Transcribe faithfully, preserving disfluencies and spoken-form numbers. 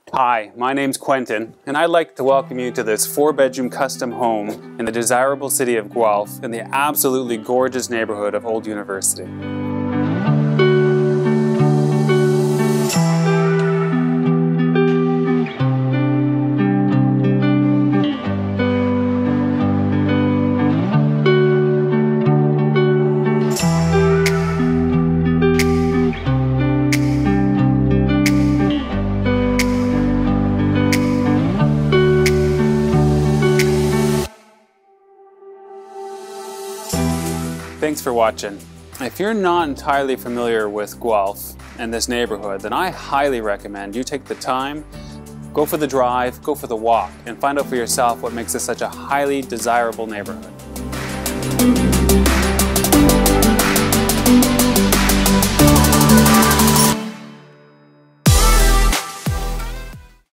Hi, my name's Quentin, and I'd like to welcome you to this four-bedroom custom home in the desirable city of Guelph in the absolutely gorgeous neighborhood of Old University. Thanks for watching. If you're not entirely familiar with Guelph and this neighborhood, then I highly recommend you take the time, go for the drive, go for the walk, and find out for yourself what makes this such a highly desirable neighborhood.